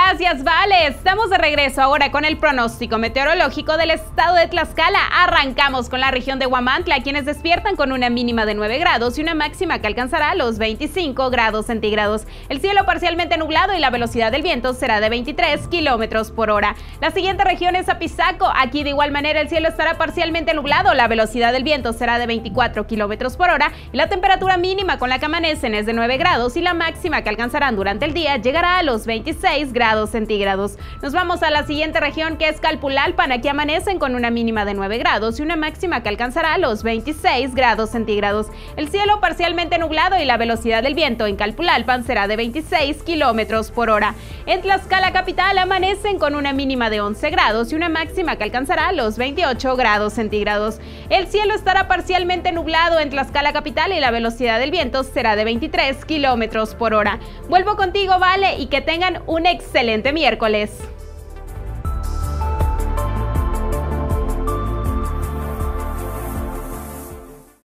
Gracias, Vale. Estamos de regreso ahora con el pronóstico meteorológico del estado de Tlaxcala. Arrancamos con la región de Huamantla, quienes despiertan con una mínima de 9 grados y una máxima que alcanzará los 25 grados centígrados. El cielo parcialmente nublado y la velocidad del viento será de 23 kilómetros por hora. La siguiente región es Apizaco. Aquí de igual manera el cielo estará parcialmente nublado, la velocidad del viento será de 24 kilómetros por hora y la temperatura mínima con la que amanecen es de 9 grados y la máxima que alcanzarán durante el día llegará a los 26 grados centígrados. Nos vamos a la siguiente región, que es Calpulalpan. Aquí amanecen con una mínima de 9 grados y una máxima que alcanzará los 26 grados centígrados. El cielo parcialmente nublado y la velocidad del viento en Calpulalpan será de 26 kilómetros por hora. En Tlaxcala capital amanecen con una mínima de 11 grados y una máxima que alcanzará los 28 grados centígrados. El cielo estará parcialmente nublado en Tlaxcala capital y la velocidad del viento será de 23 kilómetros por hora. Vuelvo contigo, Vale, y que tengan un excelente miércoles.